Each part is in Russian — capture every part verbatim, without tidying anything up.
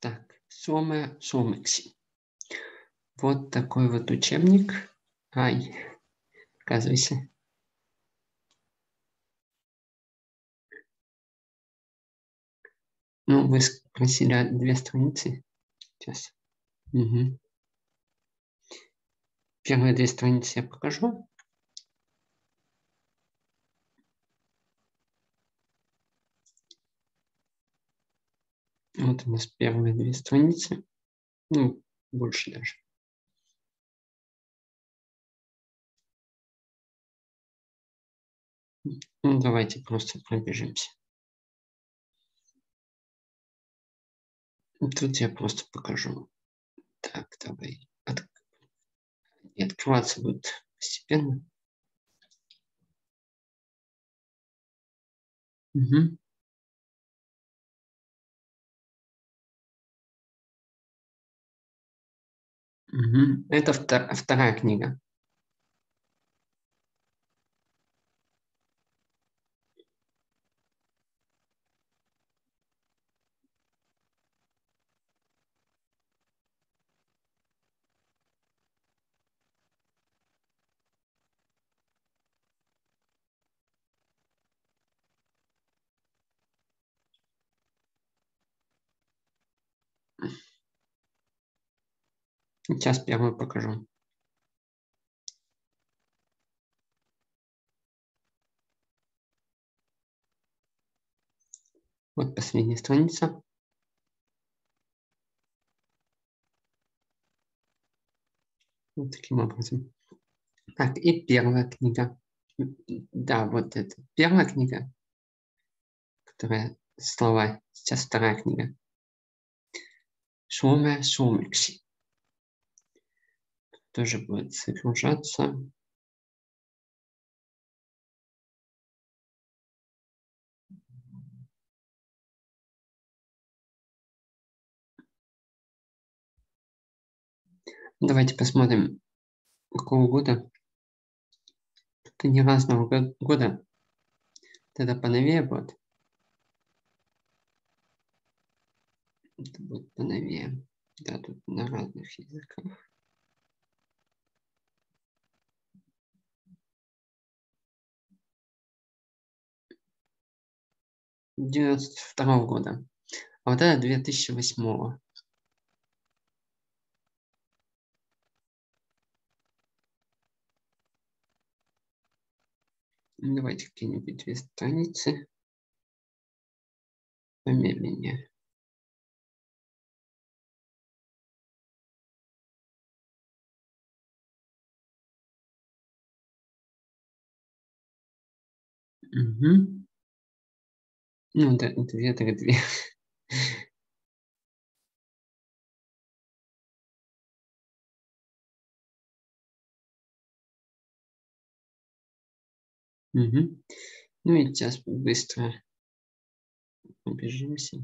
Так, Суоме Суомекси. Вот такой вот учебник. Ай, показывайся. Ну, вы спросили две страницы. Сейчас. Угу. Первые две страницы я покажу. Вот у нас первые две страницы. Ну, больше даже. Ну, давайте просто пробежимся. Тут я просто покажу. Так, давай. От... И открываться будет постепенно. Угу. Угу. Это втор... вторая книга. Сейчас первую покажу. Вот последняя страница. Вот таким образом. Так, и первая книга. Да, вот это первая книга, которая слова. Сейчас вторая книга. Суоме Суомекси. Тоже будет загружаться. Давайте посмотрим, какого года. Это не разного года. Тогда поновее будет. Это будет поновее. Да, тут на разных языках. девяносто второго года. А вот это две тысячи восьмого. Давайте какие-нибудь две страницы. Помедленнее. Угу. Ну, да, две, так две. Угу. Ну и сейчас быстро побежимся.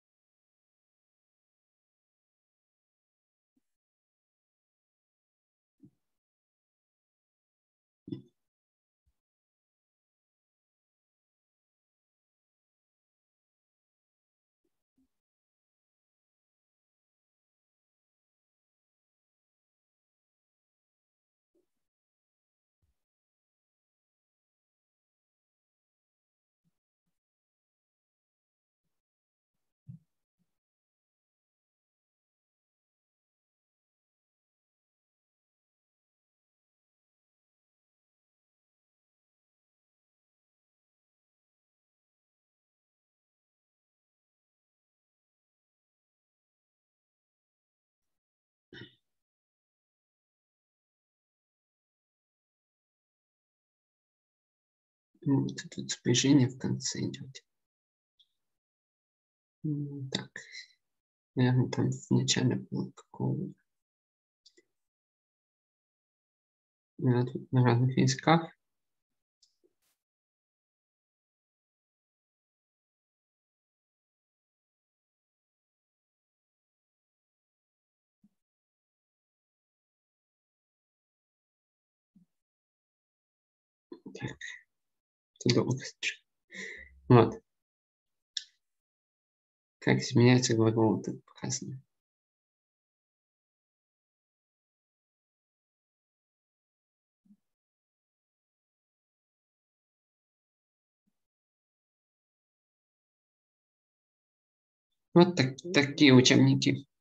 Вот тут сближение в конце идет. Так, наверное, там в начале было какого-то. Тут на разных языках. Так, это долго. Вот. Как изменяются глаголы, тут показано. Вот так, такие учебники.